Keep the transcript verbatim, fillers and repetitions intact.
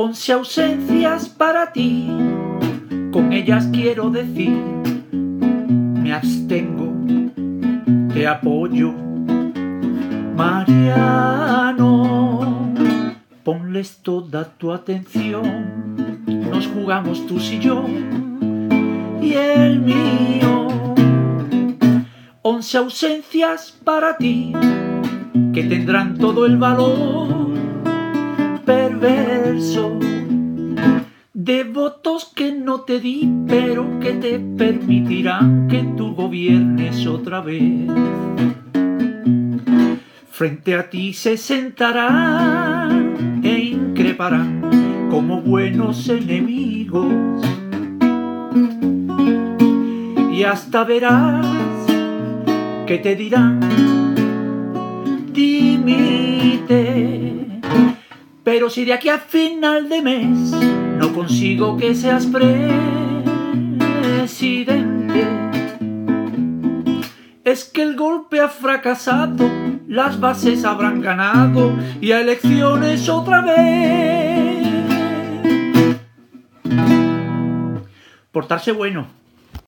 Once ausencias para ti, con ellas quiero decir, me abstengo, te apoyo. Mariano, ponles toda tu atención, nos jugamos tú y yo, y el mío. Once ausencias para ti, que tendrán todo el valor perverso de votos que no te di, pero que te permitirán que tú gobiernes otra vez. Frente a ti se sentarán e increparán como buenos enemigos, y hasta verás que te dirán: dimite. Pero si de aquí a final de mes no consigo que seas presidente, es que el golpe ha fracasado, las bases habrán ganado y a elecciones otra vez. Portarse bueno.